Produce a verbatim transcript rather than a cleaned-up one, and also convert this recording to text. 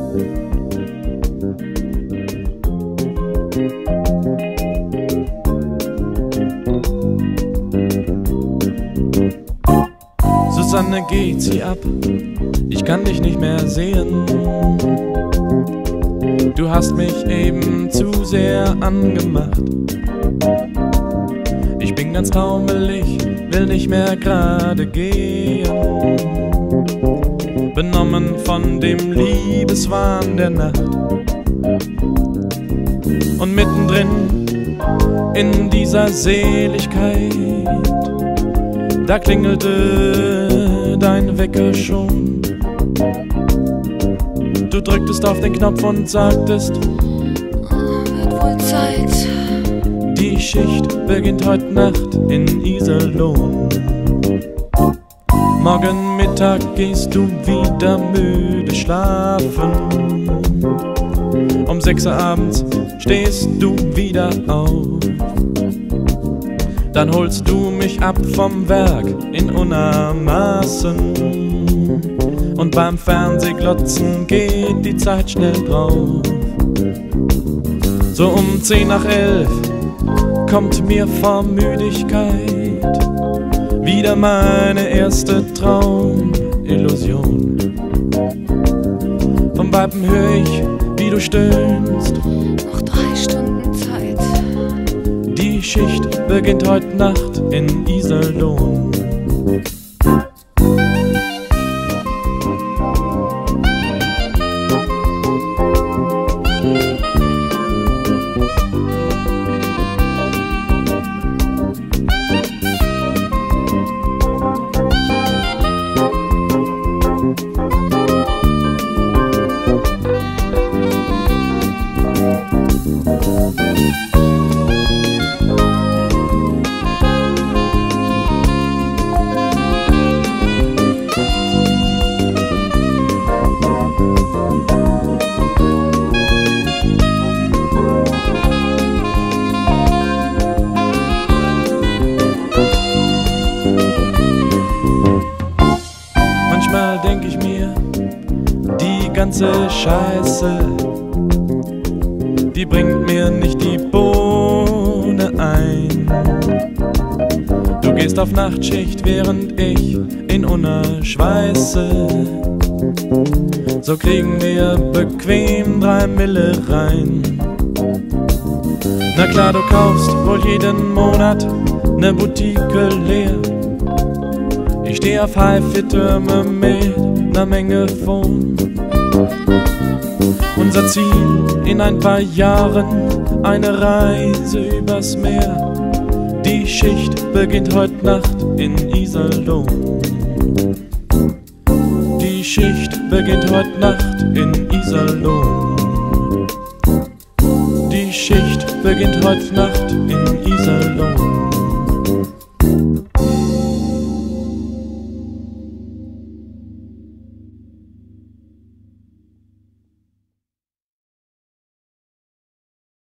Susanne, geht sie ab, ich kann dich nicht mehr sehen. Du hast mich eben zu sehr angemacht. Ich bin ganz taumelig, will nicht mehr gerade gehen. Benommen von dem Liebeswahn der Nacht. Und mittendrin in dieser Seligkeit, da klingelte dein Wecker schon. Du drücktest auf den Knopf und sagtest: Wird wohl Zeit. Die Schicht beginnt heute Nacht in Iserlohn. Morgen Mittag gehst du wieder müde schlafen. Um sechs Uhr abends stehst du wieder auf. Dann holst du mich ab vom Werk in Unermaßen. Und beim Fernsehglotzen geht die Zeit schnell drauf. So um zehn nach elf kommt mir vor Müdigkeit wieder meine erste Traumillusion. Vom Weiben hör ich, wie du stöhnst. Noch drei Stunden Zeit. Die Schicht beginnt heute Nacht in Iserlohn. Manchmal denk ich mir, die ganze Scheiße, die bringt mir nicht die Bohne ein. Du gehst auf Nachtschicht, während ich in Unna schweiße. So kriegen wir bequem drei Mille rein. Na klar, du kaufst wohl jeden Monat ne Boutique leer. Ich steh auf Hi-Fi-Türme mit ner Menge Phone. Unser Ziel in ein paar Jahren, eine Reise übers Meer. Die Schicht beginnt heute Nacht in Iserlohn. Die Schicht beginnt heute Nacht in Iserlohn. Die Schicht beginnt heute Nacht in Iserlohn.